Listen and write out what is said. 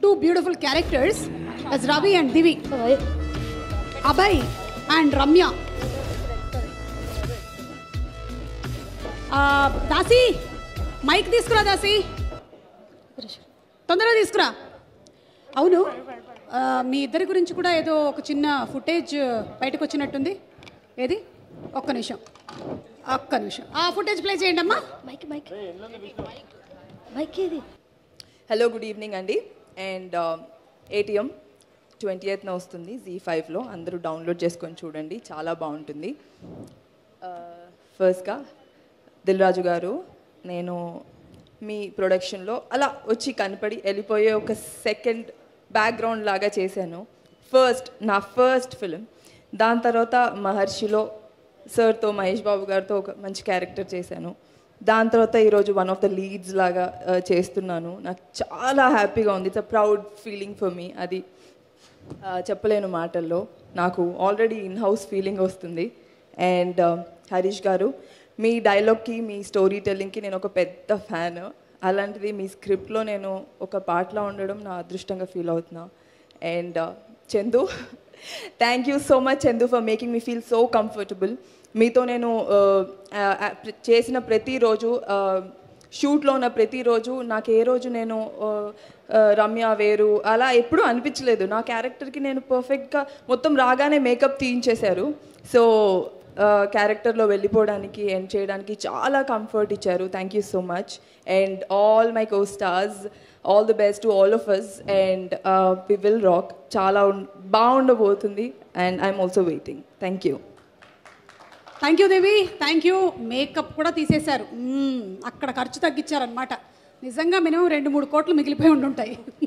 two beautiful characters as Ravi and Divi. Abhay and Ramya. Dasi mike తీసుకురా దాసి, తొందరగా తీసుకురా. అవును, మీ ఇద్దరి గురించి కూడా ఏదో ఒక చిన్న ఫుటేజ్ బయటకు వచ్చినట్టుంది. ఏది? ఒక్క నిమిషం. ఆ ఫుటేజ్ ప్లే చేయండి అమ్మా. హలో, గుడ్ ఈవినింగ్ అండి. అండ్ ATM 28న వస్తుంది Z5లో. అందరూ డౌన్లోడ్ చేసుకొని చూడండి, చాలా బాగుంటుంది. ఫస్ట్గా దిల్ రాజు గారు, నేను మీ ప్రొడక్షన్లో అలా వచ్చి కనపడి వెళ్ళిపోయే ఒక సెకండ్ బ్యాక్గ్రౌండ్ లాగా చేశాను. నా ఫస్ట్ ఫిలిం. దాని తర్వాత మహర్షిలో సార్తో, మహేష్ బాబు గారితో ఒక మంచి క్యారెక్టర్ చేశాను. దాని తర్వాత ఈరోజు వన్ ఆఫ్ ద లీడ్స్ లాగా చేస్తున్నాను. నాకు చాలా హ్యాపీగా ఉంది. It's a proud feeling for me. అది చెప్పలేను మాటల్లో. నాకు ఆల్రెడీ ఇన్ హౌస్ ఫీలింగ్ వస్తుంది. అండ్ హరీష్ గారు, మీ డైలాగ్కి, మీ స్టోరీ టెల్లింగ్కి నేను ఒక పెద్ద ఫ్యాన్. అలాంటిది మీ స్క్రిప్ట్లో నేను ఒక పాటలా ఉండడం నా అదృష్టంగా ఫీల్ అవుతున్నా. And Chandu, thank you so much Chandu for making me feel so comfortable. మీతో నేను చేసిన ప్రతిరోజు, షూట్లో ఉన్న ప్రతిరోజు, నాకు ఏ రోజు నేను రమ్య వేరు అలా ఎప్పుడూ అనిపించలేదు. నా క్యారెక్టర్కి నేను పర్ఫెక్ట్గా మొత్తం రాగానే మేకప్ తీయించేశారు. సో క్యారెక్టర్లో వెళ్ళిపోవడానికి, ఎండ్ చేయడానికి చాలా కంఫర్ట్ ఇచ్చారు. Thank you so much. And all my co stars, all the best to all of us. And we will rock. చాలా బాగుండబోతుంది. And I'm also waiting. Thank you. Thank you Devi, thank you. Makeup కూడా తీసేశారు, అక్కడ ఖర్చు తగ్గించారనమాట. నిజంగా minimum 2-3 కోట్లు మిగిలిపోయి ఉండుంటాయి.